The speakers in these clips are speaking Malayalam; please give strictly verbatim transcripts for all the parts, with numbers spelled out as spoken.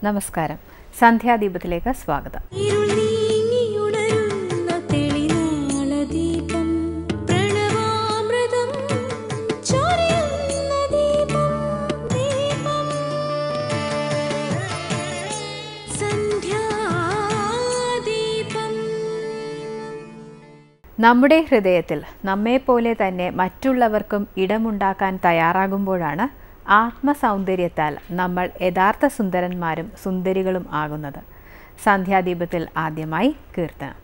നമസ്കാരം. സന്ധ്യാദീപത്തിലേക്ക് സ്വാഗതം. നമ്മുടെ ഹൃദയത്തിൽ നമ്മെപ്പോലെ തന്നെ മറ്റുള്ളവർക്കും ഇടമുണ്ടാക്കാൻ തയ്യാറാകുമ്പോഴാണ് ആത്മസൗന്ദര്യത്താൽ നമ്മൾ യഥാർത്ഥ സുന്ദരന്മാരും സുന്ദരികളും ആകുന്നത്. സന്ധ്യാദീപത്തിൽ ആദ്യമായി കീർത്തനം.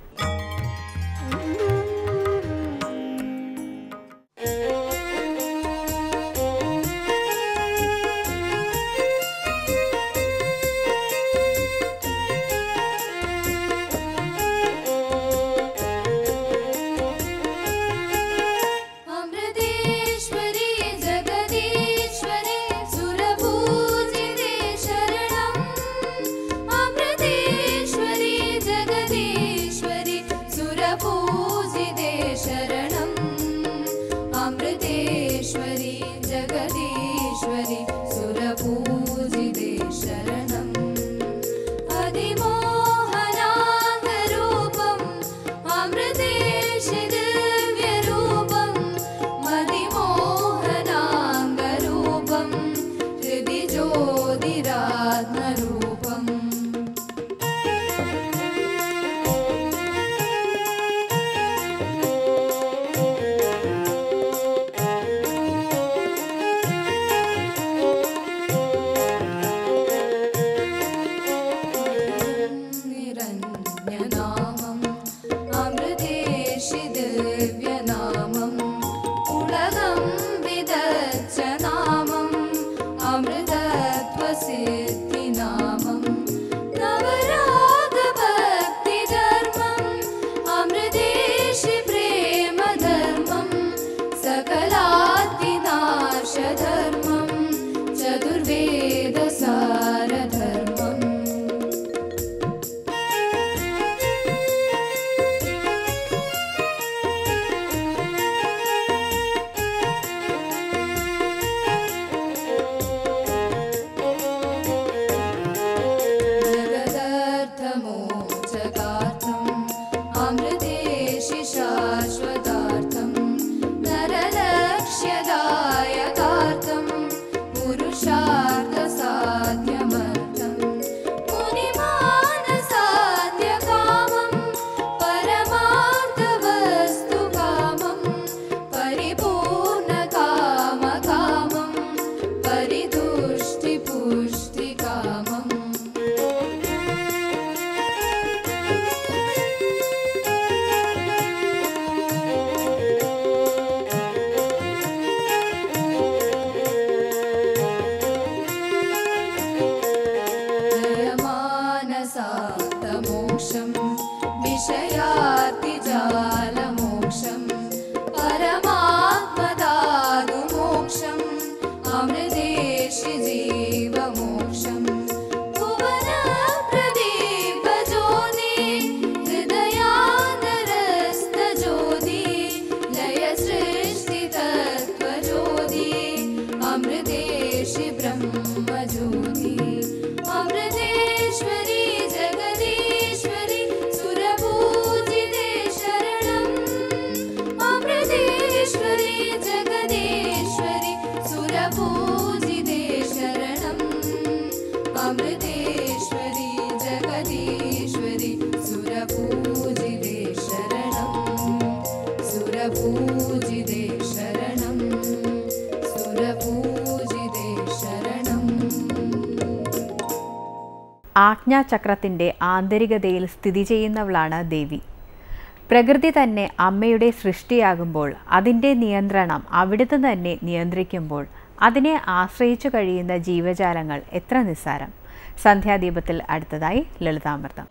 ആജ്ഞാചക്രത്തിൻ്റെ ആന്തരികതയിൽ സ്ഥിതി ചെയ്യുന്നവളാണ് ദേവി. പ്രകൃതി തന്നെ അമ്മയുടെ സൃഷ്ടിയാകുമ്പോൾ അതിൻ്റെ നിയന്ത്രണം അവിടുന്ന് തന്നെ നിയന്ത്രിക്കുമ്പോൾ അതിനെ ആശ്രയിച്ചു കഴിയുന്ന ജീവജാലങ്ങൾ എത്ര നിസ്സാരം. സന്ധ്യാദീപത്തിൽ അടുത്തതായി ലളിതാമൃതം.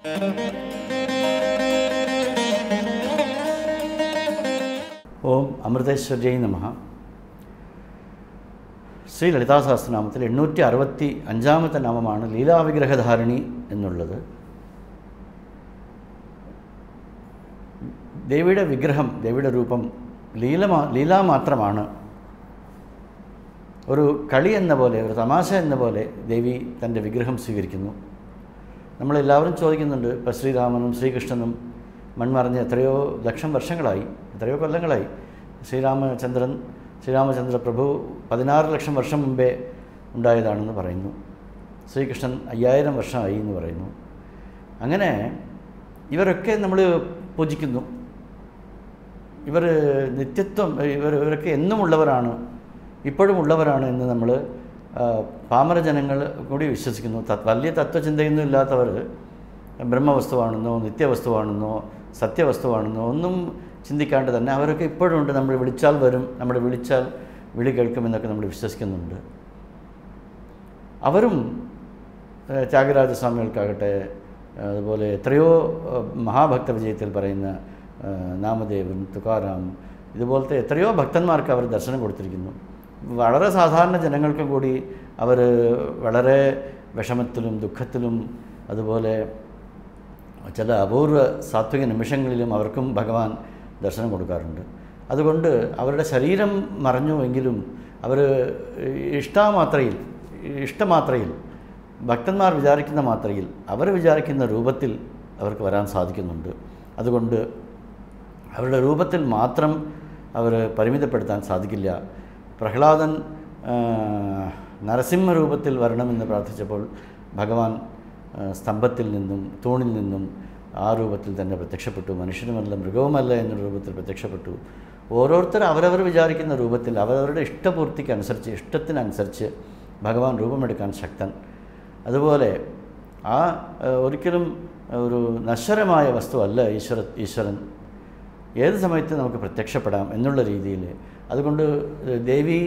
ഓം അമൃതേശ്വര്യൈ നമഃ. ശ്രീ ലളിതാ സഹസ്രനാമത്തിൽ എണ്ണൂറ്റി അറുപത്തി അഞ്ചാമത്തെ നാമമാണ് ലീലാവിഗ്രഹധാരിണി എന്നുള്ളത്. ദേവിയുടെ വിഗ്രഹം, ദേവിയുടെ രൂപം ലീല ലീല മാത്രമാണ്. ഒരു കളി എന്ന പോലെ, ഒരു തമാശ എന്ന പോലെ ദേവി തൻ്റെ വിഗ്രഹം സ്വീകരിക്കുന്നു. നമ്മളെല്ലാവരും ചോദിക്കുന്നുണ്ട്, ഇപ്പോൾ ശ്രീരാമനും ശ്രീകൃഷ്ണനും മൺമറിഞ്ഞ് എത്രയോ ലക്ഷം വർഷങ്ങളായി, എത്രയോ കൊല്ലങ്ങളായി. ശ്രീരാമചന്ദ്രൻ ശ്രീരാമചന്ദ്ര പ്രഭു പതിനാറ് ലക്ഷം വർഷം മുമ്പേ ഉണ്ടായതാണെന്ന് പറയുന്നു. ശ്രീകൃഷ്ണൻ അയ്യായിരം വർഷമായി എന്ന് പറയുന്നു. അങ്ങനെ ഇവരൊക്കെ നമ്മൾ പൂജിക്കുന്നു. ഇവർ നിത്യത്വം, ഇവർ ഇവരൊക്കെ എന്നും ഉള്ളവരാണ്, ഇപ്പോഴും ഉള്ളവരാണ് എന്ന് നമ്മൾ പാമരജനങ്ങൾ കൂടി വിശ്വസിക്കുന്നു. വലിയ തത്വചിന്തയൊന്നും ഇല്ലാത്തവർ ബ്രഹ്മവസ്തുവാണെന്നോ നിത്യവസ്തുവാണെന്നോ സത്യവസ്തുവാണെന്നോ ഒന്നും ചിന്തിക്കാണ്ട് തന്നെ അവരൊക്കെ ഇപ്പോഴും ഉണ്ട്. നമ്മൾ വിളിച്ചാൽ വരും, നമ്മൾ വിളിച്ചാൽ വിളി കേൾക്കുമെന്നൊക്കെ നമ്മൾ വിശ്വസിക്കുന്നുണ്ട്. അവരും ത്യാഗരാജസ്വാമികൾക്കാകട്ടെ, അതുപോലെ എത്രയോ മഹാഭക്ത വിജയത്തിൽ പറയുന്ന നാമദേവൻ, തുകാരാം, ഇതുപോലത്തെ എത്രയോ ഭക്തന്മാർക്ക് അവർ ദർശനം കൊടുത്തിരിക്കുന്നു. വളരെ സാധാരണ ജനങ്ങൾക്കും കൂടി അവർ വളരെ വിഷമത്തിലും ദുഃഖത്തിലും അതുപോലെ ചില അപൂർവ സാത്വിക നിമിഷങ്ങളിലും അവർക്കും ഭഗവാൻ ദർശനം കൊടുക്കാറുണ്ട്. അതുകൊണ്ട് അവരുടെ ശരീരം മറഞ്ഞുവെങ്കിലും അവർ ഇഷ്ടാമാത്രയിൽ ഇഷ്ടമാത്രയിൽ ഭക്തന്മാർ വിചാരിക്കുന്ന മാത്രയിൽ അവർ വിചാരിക്കുന്ന രൂപത്തിൽ അവർക്ക് വരാൻ സാധിക്കുന്നുണ്ട്. അതുകൊണ്ട് അവരുടെ രൂപത്തിൽ മാത്രം അവർ പരിമിതപ്പെടുത്താൻ സാധിക്കില്ല. പ്രഹ്ലാദൻ നരസിംഹ രൂപത്തിൽ വരണമെന്ന് പ്രാർത്ഥിച്ചപ്പോൾ ഭഗവാൻ സ്തംഭത്തിൽ നിന്നും തൂണിൽ നിന്നും ആ രൂപത്തിൽ തന്നെ പ്രത്യക്ഷപ്പെട്ടു. മനുഷ്യനുമല്ല മൃഗവുമല്ല എന്ന രൂപത്തിൽ പ്രത്യക്ഷപ്പെട്ടു. ഓരോരുത്തർ അവരവർ വിചാരിക്കുന്ന രൂപത്തിൽ അവരവരുടെ ഇഷ്ടപൂർത്തിക്കനുസരിച്ച് ഇഷ്ടത്തിനനുസരിച്ച് ഭഗവാൻ രൂപമെടുക്കാൻ ശക്തൻ. അതുപോലെ ആ ഒരിക്കലും ഒരു നശ്വരമായ വസ്തുവല്ല ഈശ്വര ഈശ്വരൻ ഏത് സമയത്ത് നമുക്ക് പ്രത്യക്ഷപ്പെടാം എന്നുള്ള രീതിയിൽ. അതുകൊണ്ട് ദേവി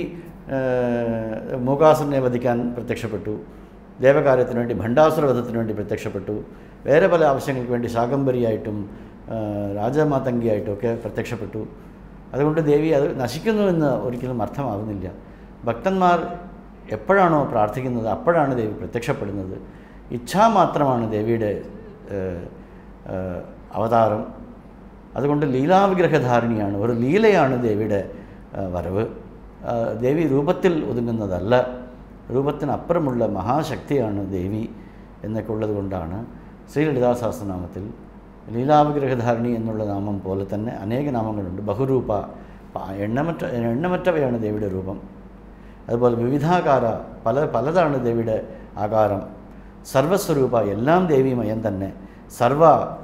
മൂകാസുരനെ വധിക്കാൻ പ്രത്യക്ഷപ്പെട്ടു, ദേവകാര്യത്തിന് വേണ്ടി ഭണ്ഡാസുരവധത്തിന് വേണ്ടി പ്രത്യക്ഷപ്പെട്ടു, വേറെ പല ആവശ്യങ്ങൾക്ക് വേണ്ടി ശാകംബരിയായിട്ടും രാജമാതംഗിയായിട്ടും ഒക്കെ പ്രത്യക്ഷപ്പെട്ടു. അതുകൊണ്ട് ദേവി അത് നശിക്കുന്നുവെന്ന് ഒരിക്കലും അർത്ഥമാകുന്നില്ല. ഭക്തന്മാർ എപ്പോഴാണോ പ്രാർത്ഥിക്കുന്നത് അപ്പോഴാണ് ദേവി പ്രത്യക്ഷപ്പെടുന്നത്. ഇച്ഛാമാത്രമാണ് ദേവിയുടെ അവതാരം. അതുകൊണ്ട് ലീലാവിഗ്രഹധാരിണിയാണ്, ഒരു ലീലയാണ് ദേവിയുടെ വരവ്. ദേവി രൂപത്തിൽ ഒതുങ്ങുന്നതല്ല, രൂപത്തിനപ്പുറമുള്ള മഹാശക്തിയാണ് ദേവി എന്നൊക്കെ ഉള്ളത് കൊണ്ടാണ് ശ്രീ ലളിതാ സഹസ്രനാമത്തിൽ ലീലാവിഗ്രഹധാരിണി എന്നുള്ള നാമം പോലെ തന്നെ അനേക നാമങ്ങളുണ്ട്. ബഹുരൂപ, എണ്ണമറ്റ എണ്ണമറ്റവയാണ് ദേവിയുടെ രൂപം. അതുപോലെ വിവിധാകാര, പല പലതാണ് ദേവിയുടെ ആകാരം. സർവസ്വരൂപ, എല്ലാം ദേവിമയം തന്നെ. സർവ,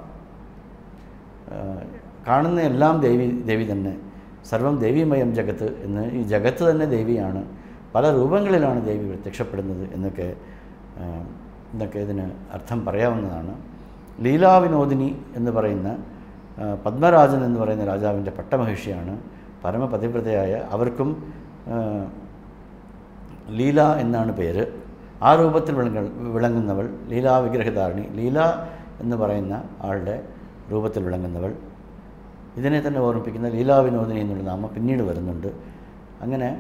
കാണുന്ന എല്ലാം ദേവി ദേവി തന്നെ. സർവം ദേവിമയം ജഗത്ത് എന്ന്, ഈ ജഗത്ത് തന്നെ ദേവിയാണ്. പല രൂപങ്ങളിലാണ് ദേവി പ്രത്യക്ഷപ്പെടുന്നത് എന്നൊക്കെ എന്നൊക്കെ ഇതിന് അർത്ഥം പറയാവുന്നതാണ്. ലീലാവിനോദിനി എന്ന് പറയുന്ന പത്മരാജൻ എന്ന് പറയുന്ന രാജാവിൻ്റെ പട്ടമഹിഷിയാണ് പരമപതിവ്രതയായ. അവർക്കും ലീല എന്നാണ് പേര്. ആ രൂപത്തിൽ വിളങ്ങ വിളങ്ങുന്നവൾ ലീലാവിഗ്രഹധാരിണി, ലീല എന്ന് പറയുന്ന ആളുടെ രൂപത്തിൽ വിളങ്ങുന്നവൾ. ഇതിനെ തന്നെ ഓർമ്മിപ്പിക്കുന്ന ലീലാവിനോദിനി എന്നുള്ള നാമം പിന്നീട് വരുന്നുണ്ട്. അങ്ങനെ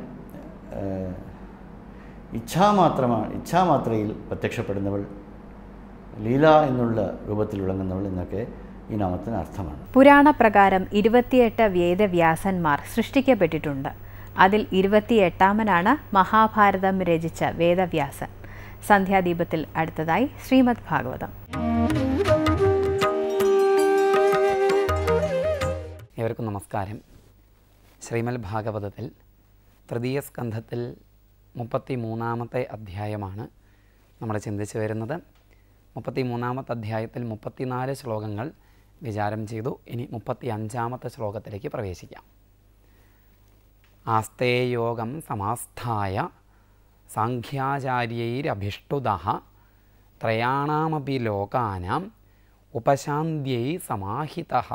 ഇച്ഛാമാത്രമാണ്, ഇച്ഛാമാത്രയിൽ പ്രത്യക്ഷപ്പെടുന്നവൾ, ലീല എന്നുള്ള രൂപത്തിൽ വിളങ്ങുന്നവൾ എന്നൊക്കെ ഈ നാമത്തിന് അർത്ഥമാണ്. പുരാണപ്രകാരം ഇരുപത്തിയെട്ട് വേദവ്യാസന്മാർ സൃഷ്ടിക്കപ്പെട്ടിട്ടുണ്ട്. അതിൽ ഇരുപത്തിയെട്ടാമനാണ് മഹാഭാരതം രചിച്ച വേദവ്യാസൻ. സന്ധ്യാദീപത്തിൽ അടുത്തതായി ശ്രീമദ് ഭാഗവതം. ഏവർക്കും നമസ്കാരം. ശ്രീമദ് ഭാഗവതത്തിൽ തൃതീയ സ്കന്ധത്തിൽ മുപ്പത്തി മൂന്നാമത്തെ അധ്യായമാണ് നമ്മൾ ചിന്തിച്ചു വരുന്നത്. മുപ്പത്തി മൂന്നാമത്തെ അധ്യായത്തിൽ മുപ്പത്തിനാല് ശ്ലോകങ്ങൾ വിചാരം ചെയ്തു. ഇനി മുപ്പത്തി അഞ്ചാമത്തെ ശ്ലോകത്തിലേക്ക് പ്രവേശിക്കാം. ആസ്തേ യോഗം സമാസ്ഥായ സാഖ്യാചാര്യൈരഭിഷ്ടുതഃ ത്രയാണാമപി ലോകാനാം ഉപശാന്ത്യൈ സമാഹിതഃ.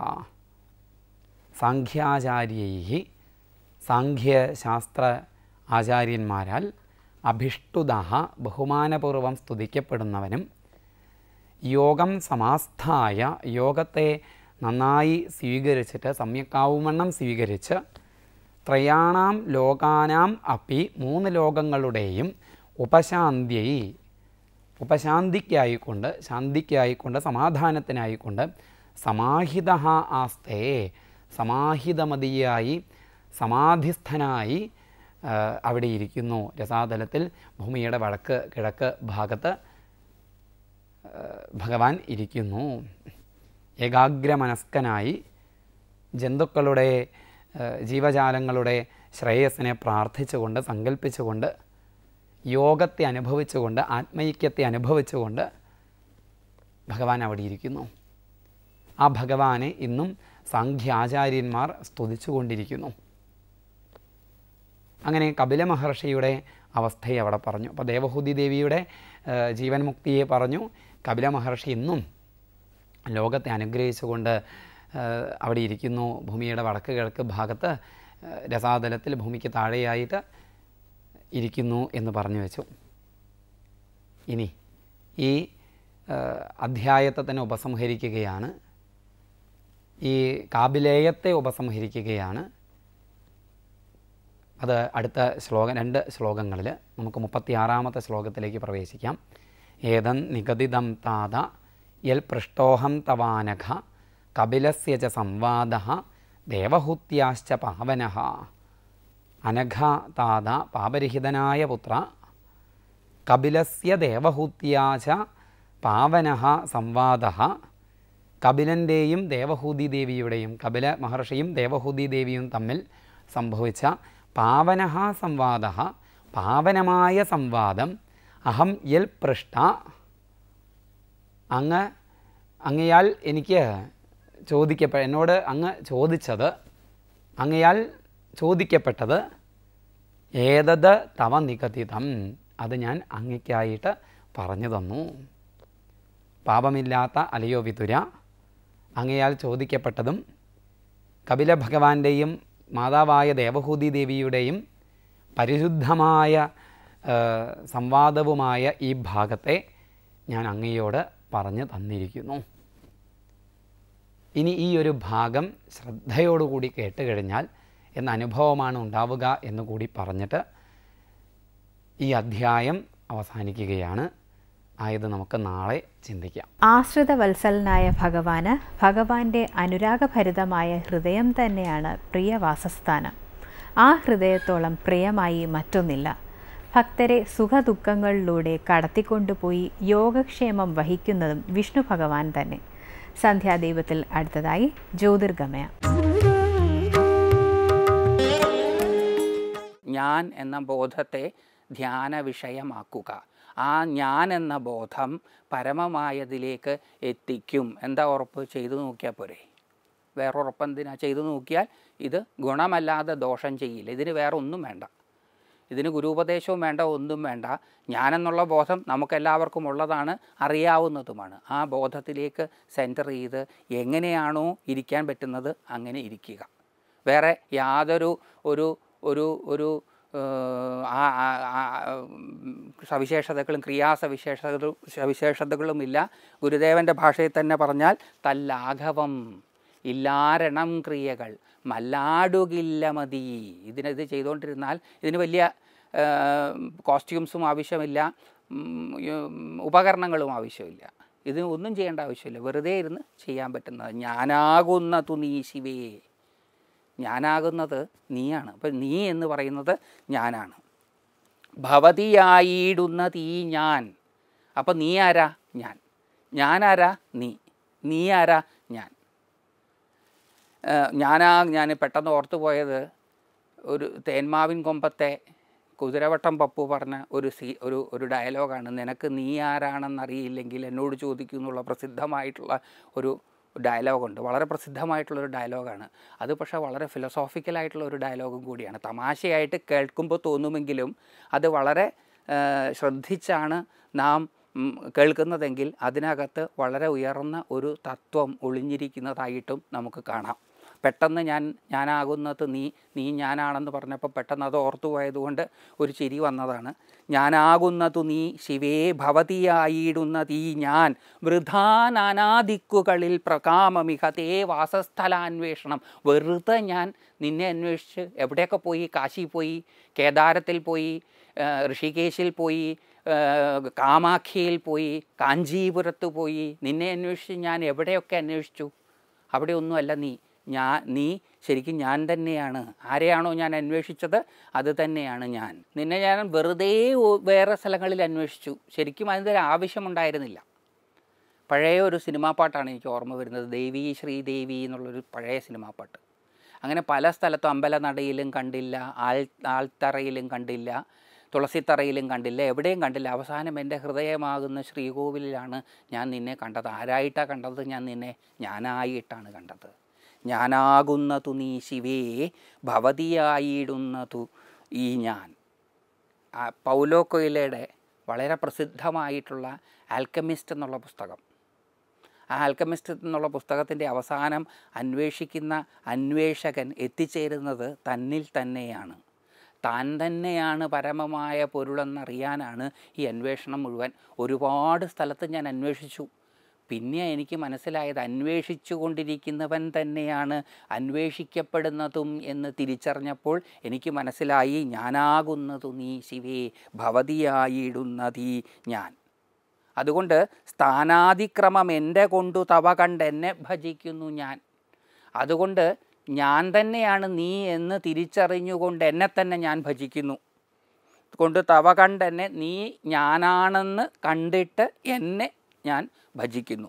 സാഖ്യാചാര്യൈ, സാഖ്യശാസ്ത്ര ആചാര്യന്മാരാൽ അഭിഷ്ടുതഃ ബഹുമാനപൂർവം സ്തുതിക്കപ്പെടുന്നവനും, യോഗം സമാസ്ഥായ യോഗത്തെ നന്നായി സ്വീകരിച്ചിട്ട് സമ്യക്കാവുമണ്ണം സ്വീകരിച്ച്, ത്രയാണാം ലോകാനാം അപ്പി മൂന്ന് ലോകങ്ങളുടെയും ഉപശാന്ത്യൈ ഉപശാന്തിക്കായിക്കൊണ്ട് ശാന്തിക്കായിക്കൊണ്ട് സമാധാനത്തിനായിക്കൊണ്ട് സമാഹിതഃ ആസ്തേ സമാഹിതമതിയായി സമാധിസ്ഥനായി അവിടെ ഇരിക്കുന്നു. രസാതലത്തിൽ ഭൂമിയുടെ വടക്ക് കിഴക്ക് ഭാഗത്ത് ഭഗവാൻ ഇരിക്കുന്നു. ഏകാഗ്രമനസ്കനായി ജന്തുക്കളുടെ ജീവജാലങ്ങളുടെ ശ്രേയസ്സിനെ പ്രാർത്ഥിച്ചുകൊണ്ട് സങ്കല്പിച്ചുകൊണ്ട് യോഗത്തെ അനുഭവിച്ചുകൊണ്ട് ആത്മൈക്യത്തെ അനുഭവിച്ചുകൊണ്ട് ഭഗവാൻ അവിടെ ഇരിക്കുന്നു. ആ ഭഗവാനെ ഇന്നും സാംഖ്യാചാര്യന്മാർ സ്തുതിച്ചുകൊണ്ടിരിക്കുന്നു. അങ്ങനെ കപില മഹർഷിയുടെ അവസ്ഥയെ അവിടെ പറഞ്ഞു. അപ്പോൾ ദേവഹൂതി ദേവിയുടെ ജീവൻ മുക്തിയെ പറഞ്ഞു. കപില മഹർഷി ഇന്നും ലോകത്തെ അനുഗ്രഹിച്ചുകൊണ്ട് അവിടെ ഇരിക്കുന്നു. ഭൂമിയുടെ വടക്ക് കിഴക്ക് ഭാഗത്ത് രസാതലത്തിൽ ഭൂമിക്ക് താഴെയായിട്ട് ഇരിക്കുന്നു എന്ന് പറഞ്ഞു വെച്ചു. ഇനി ഈ അധ്യായത്തെ തന്നെ ഉപസംഹരിക്കുകയാണ്. ഈ കാപിലേയത്തെ ഉപസംഹരിക്കുകയാണ്. അത് അടുത്ത ശ്ലോകം രണ്ട് ശ്ലോകങ്ങളിൽ നമുക്ക് മുപ്പത്തിയാറാമത്തെ ശ്ലോകത്തിലേക്ക് പ്രവേശിക്കാം. ഏതൻ നിഗദിതം താത യൽ പൃഷ്ടോഹം തവാനഘ കപിലസ്യ ച സംവാദഃ ദേവഹൂത്യാശ്ച പാവനഃ. അനഘ താത പാപരഹിതനായ പുത്ര കപിലസ്യ ദേവഹൂത്യാച പാവനഃ സംവാദഃ. കപിലൻ്റെയും ദേവഹൂതി ദേവിയുടെയും കപില മഹർഷിയും ദേവഹൂതി ദേവിയും തമ്മിൽ സംഭവിച്ച പാവനഃ സംവാദഃ പാവനമായ സംവാദം അഹം യൽ പൃഷ്ട അങ്ങ് അങ്ങയാൽ എനിക്ക് ചോദിക്കപ്പെ എന്നോട് അങ്ങ് ചോദിച്ചത് അങ്ങയാൽ ചോദിക്കപ്പെട്ടത് ഏതത് തവ നിഗദിതം അത് ഞാൻ അങ്ങയ്ക്കായിട്ട് പറഞ്ഞു തന്നു. പാപമില്ലാത്ത അലയോ വിതുര അങ്ങയാൽ ചോദിക്കപ്പെട്ടതും കപില ഭഗവാന്റെയും മാതാവായ ദേവഹൂതി ദേവിയുടെയും പരിശുദ്ധമായ സംവാദവുമായ ഈ ഭാഗത്തെ ഞാൻ അങ്ങയോട് പറഞ്ഞു തന്നിരിക്കുന്നു. ഇനി ഈ ഒരു ഭാഗം ശ്രദ്ധയോടുകൂടി കേട്ട് കഴിഞ്ഞാൽ എന്ന അനുഭവമാണ് ഉണ്ടാവുക എന്നുകൂടി പറഞ്ഞിട്ട് ഈ അധ്യായം അവസാനിക്കുകയാണ്. ആയത് നമുക്ക് നാളെ ചിന്തിക്കാം. ആശ്രിത വത്സലനായ ഭഗവാന് ഭഗവാന്റെ അനുരാഗഭരിതമായ ഹൃദയം തന്നെയാണ് പ്രിയ വാസസ്ഥാനം. ആ ഹൃദയത്തോളം പ്രിയമായി മറ്റൊന്നില്ല. ഭക്തരെ സുഖദുഃഖങ്ങളിലൂടെ കടത്തിക്കൊണ്ടുപോയി യോഗക്ഷേമം വഹിക്കുന്നതും വിഷ്ണു ഭഗവാൻ തന്നെ. സന്ധ്യാദീപത്തിൽ അടുത്തതായി ജ്യോതിർഗമയ. ഞാൻ എന്ന ബോധത്തെ ധ്യാന വിഷയമാക്കുക. ആ ഞാൻ എന്ന ബോധം പരമമായതിലേക്ക് എത്തിക്കും. എന്താ ഉറപ്പ്? ചെയ്തു നോക്കിയാൽ പോരെ. വേറെ ഉറപ്പെന്തിനാ? ചെയ്തു നോക്കിയാൽ ഇത് ഗുണമല്ലാതെ ദോഷം ചെയ്യില്ല. ഇതിന് വേറെ ഒന്നും വേണ്ട. ഇതിന് ഗുരുപദേശവും വേണ്ട, ഒന്നും വേണ്ട. ഞാനെന്നുള്ള ബോധം നമുക്കെല്ലാവർക്കും ഉള്ളതാണ്, അറിയാവുന്നതുമാണ്. ആ ബോധത്തിലേക്ക് സെൻറ്റർ ചെയ്ത് എങ്ങനെയാണോ ഇരിക്കാൻ പറ്റുന്നത് അങ്ങനെ ഇരിക്കുക. വേറെ യാതൊരു ഒരു ഒരു ഒരു സവിശേഷതകളും ക്രിയാസവിശേഷതകളും സവിശേഷതകളുമില്ല. ഗുരുദേവൻ്റെ ഭാഷയിൽ തന്നെ പറഞ്ഞാൽ തല്ലാഘവം ഇല്ലാരണം ക്രിയകൾ മല്ലാടുകില്ല മതി. ഇതിനത് ചെയ്തുകൊണ്ടിരുന്നാൽ ഇതിന് വലിയ കോസ്റ്റ്യൂംസും ആവശ്യമില്ല, ഉപകരണങ്ങളും ആവശ്യമില്ല. ഇതിന് ഒന്നും ചെയ്യേണ്ട ആവശ്യമില്ല. വെറുതെ ഇരുന്ന് ചെയ്യാൻ പറ്റുന്നത്. ഞാനാകുന്നതു നീ ശിവേ. ഞാനാകുന്നത് നീയാണ്. അപ്പം നീ എന്ന് പറയുന്നത് ഞാനാണ്. ഭവതിയായിടുന്ന തീ ഞാൻ. അപ്പം നീ ആരാ? ഞാൻ. ഞാനാരാ? നീ. നീ ആരാ? ഞാൻ. ഞാനാ ഞാൻ പെട്ടെന്ന് ഓർത്തു പോയത് ഒരു തേന്മാവിൻ കൊമ്പത്തെ കുതിരവട്ടം പപ്പു പറഞ്ഞ ഒരു സീ ഒരു ഒരു ഡയലോഗാണ്. നിനക്ക് നീ ആരാണെന്നറിയില്ലെങ്കിൽ എന്നോട് ചോദിക്കൂ എന്നുള്ള പ്രസിദ്ധമായിട്ടുള്ള ഒരു ഡയലോഗുണ്ട്. വളരെ പ്രസിദ്ധമായിട്ടുള്ളൊരു ഡയലോഗാണ് അത്. പക്ഷേ വളരെ ഫിലോസോഫിക്കലായിട്ടുള്ള ഒരു ഡയലോഗും കൂടിയാണ്. തമാശയായിട്ട് കേൾക്കുമ്പോൾ തോന്നുമെങ്കിലും അത് വളരെ ശ്രദ്ധിച്ചാണ് നാം കേൾക്കുന്നതെങ്കിൽ അതിനകത്ത് വളരെ ഉയർന്ന ഒരു തത്വം ഒളിഞ്ഞിരിക്കുന്നതായിട്ടും നമുക്ക് കാണാം. പെട്ടെന്ന് ഞാൻ ഞാനാകുന്നത് നീ നീ ഞാനാണെന്ന് പറഞ്ഞപ്പോൾ പെട്ടെന്ന് അത് ഓർത്തു പോയതുകൊണ്ട് ഒരു ചിരി വന്നതാണ്. ഞാനാകുന്നതു നീ ശിവേ ഭവതിയായിടുന്നതീ ഞാൻ വൃഥാ നാനാദിക്കുകളിൽ പ്രകാമമിക തേ വാസസ്ഥലാന്വേഷണം. വെറുതെ ഞാൻ നിന്നെ അന്വേഷിച്ച് എവിടെയൊക്കെ പോയി? കാശി പോയി, കേദാരത്തിൽ പോയി, ഋഷികേശിൽ പോയി, കാമാഖ്യയിൽ പോയി, കാഞ്ചീപുരത്ത് പോയി. നിന്നെ അന്വേഷിച്ച് ഞാൻ എവിടെയൊക്കെ അന്വേഷിച്ചു. അവിടെ ഒന്നുമല്ല നീ. ഞാൻ നീ ശരിക്കും ഞാൻ തന്നെയാണ്. ആരെയാണോ ഞാൻ അന്വേഷിച്ചത് അത് തന്നെയാണ് ഞാൻ. നിന്നെ ഞാൻ വെറുതെ വേറെ സ്ഥലങ്ങളിൽ അന്വേഷിച്ചു. ശരിക്കും അതിൻ്റെ ഒരു ആവശ്യമുണ്ടായിരുന്നില്ല. പഴയ ഒരു സിനിമാ പാട്ടാണ് എനിക്ക് ഓർമ്മ വരുന്നത്, ദേവി ശ്രീദേവി എന്നുള്ളൊരു പഴയ സിനിമാ പാട്ട്. അങ്ങനെ പല സ്ഥലത്തും അമ്പലനടയിലും കണ്ടില്ല, ആൾ ആൾത്തറയിലും കണ്ടില്ല, തുളസിത്തറയിലും കണ്ടില്ല, എവിടെയും കണ്ടില്ല. അവസാനം എൻ്റെ ഹൃദയമാകുന്ന ശ്രീകോവിലാണ് ഞാൻ നിന്നെ കണ്ടത്. ആരായിട്ടാണ് കണ്ടത്? ഞാൻ നിന്നെ ഞാനായിട്ടാണ് കണ്ടത്. ഞാനാകുന്നതു നീ ശിവേ, ഭവതിയായിടുന്നതു ഈ ഞാൻ. പൗലോ കൊയ്ലോയുടെ വളരെ പ്രസിദ്ധമായിട്ടുള്ള ആൽക്കമിസ്റ്റ് എന്നുള്ള പുസ്തകം, ആ ആൽക്കമിസ്റ്റ് എന്നുള്ള പുസ്തകത്തിൻ്റെ അവസാനം അന്വേഷിക്കുന്ന അന്വേഷകൻ എത്തിച്ചേരുന്നത് തന്നിൽ തന്നെയാണ്. താൻ തന്നെയാണ് പരമമായ പൊരുളെന്നറിയാനാണ് ഈ അന്വേഷണം മുഴുവൻ. ഒരുപാട് സ്ഥലത്ത് ഞാൻ അന്വേഷിച്ചു. പിന്നെ എനിക്ക് മനസ്സിലായത് അന്വേഷിച്ചു കൊണ്ടിരിക്കുന്നവൻ തന്നെയാണ് അന്വേഷിക്കപ്പെടുന്നതും എന്ന് തിരിച്ചറിഞ്ഞപ്പോൾ എനിക്ക് മനസ്സിലായി, ഞാനാകുന്നതു നീ ശിവേ, ഭവതിയായിടുന്നതീ ഞാൻ. അതുകൊണ്ട് സ്ഥാനാതിക്രമം എൻ്റെ കൊണ്ടു തവ കണ്ടെന്നെ ഭജിക്കുന്നു ഞാൻ. അതുകൊണ്ട് ഞാൻ തന്നെയാണ് നീ എന്ന് തിരിച്ചറിഞ്ഞുകൊണ്ട് എന്നെ തന്നെ ഞാൻ ഭജിക്കുന്നു. കൊണ്ട് തവ കണ്ടെന്നെ, നീ ഞാനാണെന്ന് കണ്ടിട്ട് എന്നെ ഞാൻ ഭജിക്കുന്നു.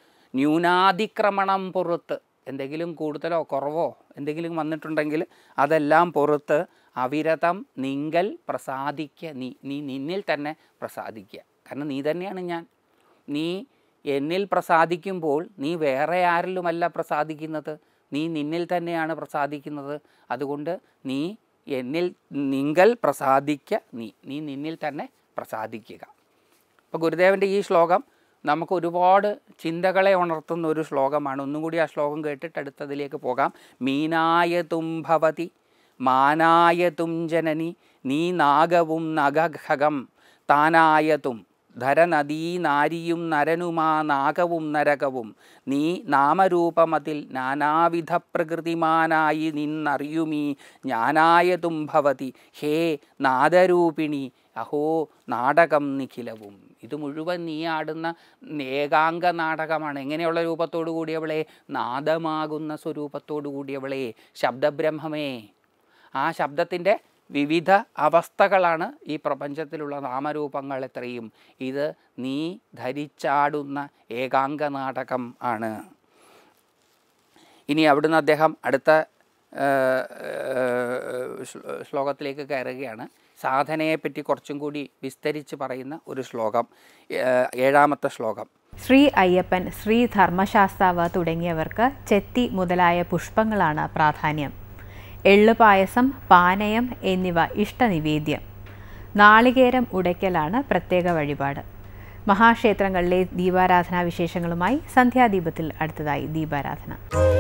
ന്യൂനാതിക്രമണം പുറത്ത്, എന്തെങ്കിലും കൂടുതലോ കുറവോ എന്തെങ്കിലും വന്നിട്ടുണ്ടെങ്കിൽ അതെല്ലാം പുറത്ത് അവിരതം നിങ്കൽ പ്രസാദിക്ക നീ, നീ നിന്നിൽ തന്നെ പ്രസാദിക്കുക. കാരണം നീ തന്നെയാണ് ഞാൻ. നീ എന്നിൽ പ്രസാദിക്കുമ്പോൾ നീ വേറെ ആരിലുമല്ല പ്രസാദിക്കുന്നത്, നീ നിന്നിൽ തന്നെയാണ് പ്രസാദിക്കുന്നത്. അതുകൊണ്ട് നീ എന്നിൽ നിങ്കൽ പ്രസാദിക്ക നീ, നീ നിന്നിൽ തന്നെ പ്രസാദിക്കുക. അപ്പോൾ ഗുരുദേവൻ്റെ ഈ ശ്ലോകം നമുക്ക് ഒരുപാട് ചിന്തകളെ ഉണർത്തുന്ന ഒരു ശ്ലോകമാണ്. ഒന്നും കൂടി ആ ശ്ലോകം കേട്ടിട്ട് അടുത്തതിലേക്ക് പോകാം. മീനായ തും ഭവതി മാനായ തും ജനനി, നീ നാഗവും നഖഖകം താനായ തും ധരനദീ നാരിയും നരനുമാ നാഗവും നരകവും, നീ നാമരൂപമതിൽ നാനാവിധ പ്രകൃതിമാനായി നിന്നറിയുമീ ജ്ഞാനായതും ഭവതി ഹേ നാദരൂപിണി അഹോ നാടകം നിഖിലവും. ഇത് മുഴുവൻ നീ ആടുന്ന ഏകാംഗ നാടകമാണ്. എങ്ങനെയുള്ള രൂപത്തോടു കൂടിയവളെ? നാദമാകുന്ന സ്വരൂപത്തോടു കൂടിയവളെ, ശബ്ദബ്രഹ്മമേ. ആ ശബ്ദത്തിൻ്റെ വിവിധ അവസ്ഥകളാണ് ഈ പ്രപഞ്ചത്തിലുള്ള നാമരൂപങ്ങൾ എത്രയും. ഇത് നീ ധരിച്ചാടുന്ന ഏകാംഗ നാടകം ആണ്. ഇനി അവിടുന്ന് അദ്ദേഹം അടുത്ത ശ്ലോകത്തിലേക്ക് കയറുകയാണ്. സാധനയെപ്പറ്റി കുറച്ചും കൂടി വിസ്തരിച്ച് പറയുന്ന ഒരു ശ്ലോകം, ഏഴാമത്തെ ശ്ലോകം. ശ്രീ അയ്യപ്പൻ, ശ്രീ ധർമ്മശാസ്താവ് തുടങ്ങിയവർക്ക് ചെത്തി മുതലായ പുഷ്പങ്ങളാണ് പ്രാധാന്യം. എള്ളുപായസം, പാനയം എന്നിവ ഇഷ്ടനിവേദ്യം. നാളികേരം ഉടയ്ക്കലാണ് പ്രത്യേക വഴിപാട്. മഹാക്ഷേത്രങ്ങളിലെ ദീപാരാധനാ വിശേഷങ്ങളുമായി സന്ധ്യാദീപത്തിൽ അടുത്തതായി ദീപാരാധന.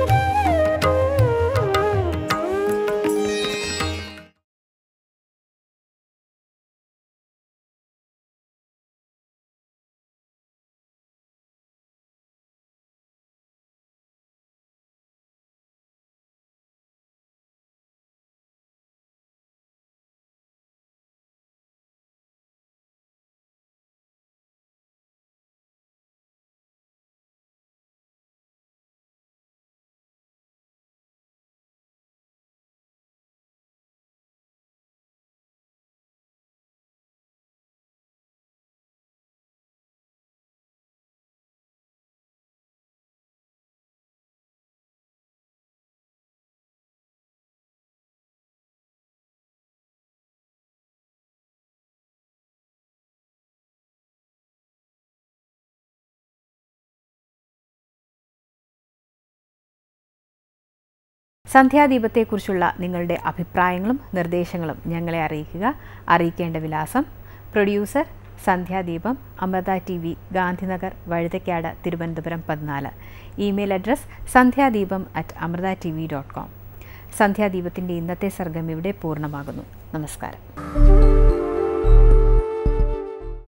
സന്ധ്യാദീപത്തെക്കുറിച്ചുള്ള നിങ്ങളുടെ അഭിപ്രായങ്ങളും നിർദ്ദേശങ്ങളും ഞങ്ങളെ അറിയിക്കുക. അറിയിക്കേണ്ട വിലാസം: producer Sandhyadeepam, Amrita T V, Gandhinagar, Vazhuthacaud, Thiruvananthapuram പതിനാല്. Email address Sandhyadeepam at Amrita T V dot com. സന്ധ്യാദീപത്തിൻ്റെ ഇന്നത്തെ സർഗം ഇവിടെ പൂർണ്ണമാകുന്നു. നമസ്കാരം.